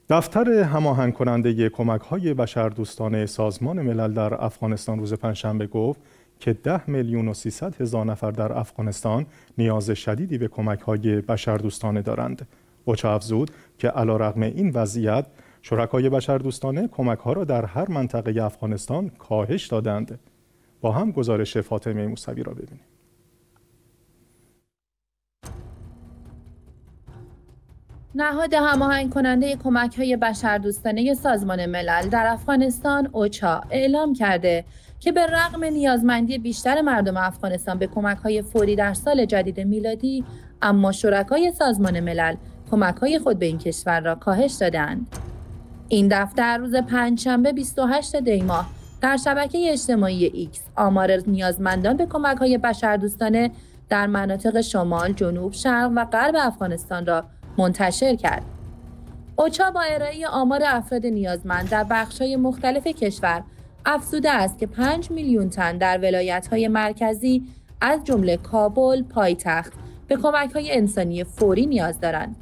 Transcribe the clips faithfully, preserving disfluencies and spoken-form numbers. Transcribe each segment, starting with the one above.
دفتر هماهنگ کننده کمک‌های بشردوستانه سازمان ملل در افغانستان روز پنجشنبه گفت که ده میلیون و سیصد هزار نفر در افغانستان نیاز شدیدی به کمک‌های بشردوستانه دارند. اوچا افزود که علیرغم این وضعیت شرکای بشردوستانه کمک‌ها را در هر منطقه افغانستان کاهش دادند. با هم گزارش فاطمه موسوی را ببینیم. نهاد هماهنگ کننده کمک‌های بشردوستانه سازمان ملل در افغانستان اوچا اعلام کرده که به رغم نیازمندی بیشتر مردم افغانستان به کمک‌های فوری در سال جدید میلادی، اما شرکای سازمان ملل کمک‌های خود به این کشور را کاهش دادند. این دفتر روز پنجشنبه بیست و هشتم دی ماه در شبکه اجتماعی ایکس آمار نیازمندان به کمک‌های بشردوستانه در مناطق شمال، جنوب، شرق و غرب افغانستان را منتشر کرد. اوچا با ارائه آمار افراد نیازمند در بخش‌های مختلف کشور افزوده است که پنج میلیون تن در ولایت‌های مرکزی از جمله کابل پایتخت به کمک‌های انسانی فوری نیاز دارند.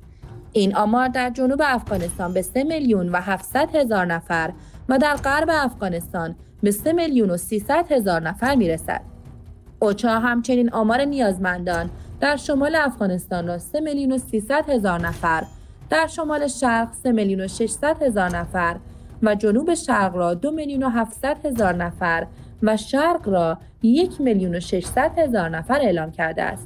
این آمار در جنوب افغانستان به سه میلیون و هفتصد هزار نفر و در غرب افغانستان به سه میلیون و سیصد هزار نفر میرسد. اوچا همچنین آمار نیازمندان در شمال افغانستان را سه میلیون و سیصد هزار نفر، در شمال شرق سه میلیون و ششصد هزار نفر و جنوب شرق را دو میلیون و هفتصد هزار نفر و شرق را یک میلیون و ششصد هزار نفر اعلام کرده است.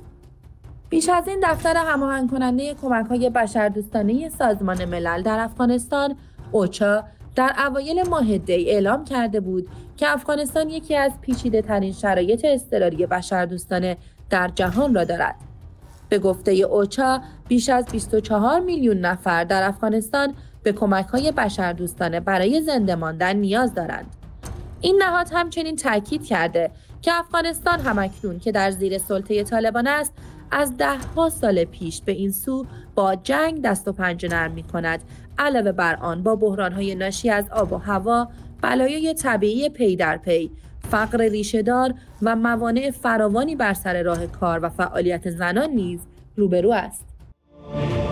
بیش از این دفتر هماهنگ کننده کمک‌های بشردوستانه سازمان ملل در افغانستان اوچا در اوایل ماه دی اعلام کرده بود که افغانستان یکی از پیچیده‌ترین شرایط اضطراری بشردوستانه در جهان را دارد. به گفته اوچا بیش از بیست و چهار میلیون نفر در افغانستان به کمک‌های بشردوستانه برای زنده ماندن نیاز دارند. این نهاد همچنین تاکید کرده که افغانستان همکنون که در زیر سلطه طالبان است، از ده‌ها سال پیش به این سو با جنگ دست و پنجه نرم می‌کند. علاوه بر آن با بحران‌های ناشی از آب و هوا، بلایای طبیعی پی در پی، فقر ریشه‌دار و موانع فراوانی بر سر راه کار و فعالیت زنان نیز روبرو است.